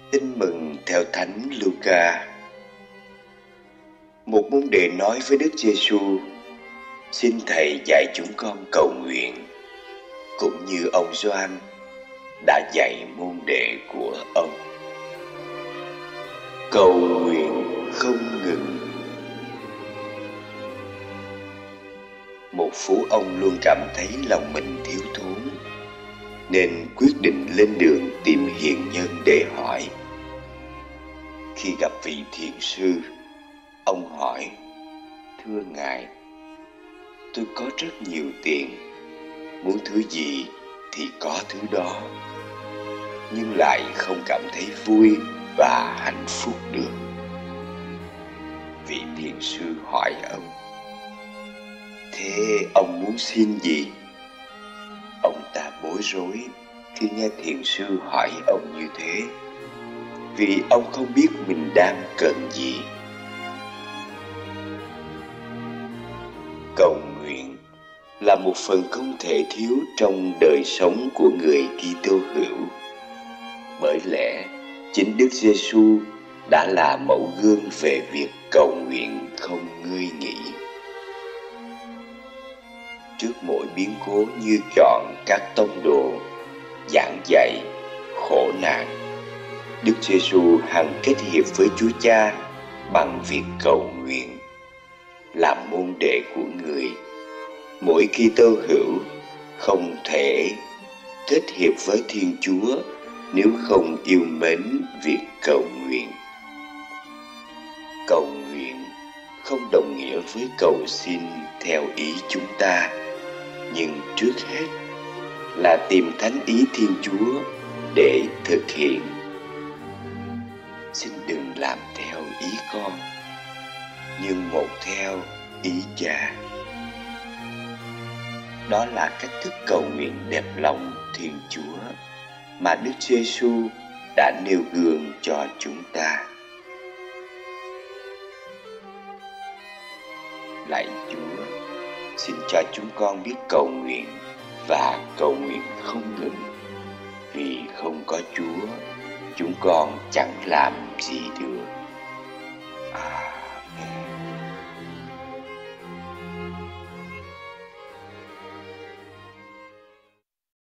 Tin mừng theo Thánh Luca. Một môn đệ nói với Đức Giêsu: Xin Thầy dạy chúng con cầu nguyện, cũng như ông Gioan đã dạy môn đệ của ông. Cầu nguyện không ngừng. Một phú ông luôn cảm thấy lòng mình thiếu thốn, nên quyết định lên đường tìm hiền nhân để hỏi. Khi gặp vị thiền sư, ông hỏi: Thưa Ngài, tôi có rất nhiều tiền, muốn thứ gì thì có thứ đó, nhưng lại không cảm thấy vui và hạnh phúc được. Vị thiền sư hỏi ông: Thế ông muốn xin gì? Ông ta bối rối khi nghe thiền sư hỏi ông như thế, vì ông không biết mình đang cần gì. Cầu nguyện là một phần không thể thiếu trong đời sống của người Kitô hữu. Bởi lẽ chính Đức Giêsu đã là mẫu gương về việc cầu nguyện không ngơi nghỉ. Trước mỗi biến cố như chọn các tông đồ, giảng dạy, khổ nạn, Đức Giêsu hằng kết hiệp với Chúa Cha bằng việc cầu nguyện. Làm môn đệ của người, mỗi Kitô hữu không thể kết hiệp với Thiên Chúa nếu không yêu mến việc cầu nguyện. Cầu nguyện không đồng nghĩa với cầu xin theo ý chúng ta, nhưng trước hết là tìm thánh ý Thiên Chúa để thực hiện. Xin đừng làm theo ý con, nhưng một theo ý Cha. Đó là cách thức cầu nguyện đẹp lòng Thiên Chúa mà Đức Giêsu đã nêu gương cho chúng ta. Lạy Chúa, xin cho chúng con biết cầu nguyện và cầu nguyện không ngừng, vì không có Chúa, chúng con chẳng làm gì được.